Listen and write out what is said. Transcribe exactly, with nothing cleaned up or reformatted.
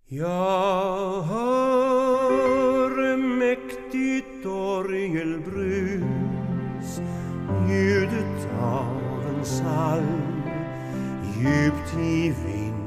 Jag hör mäktigt orgelbrus, ljudet av en psalm, djupt i vind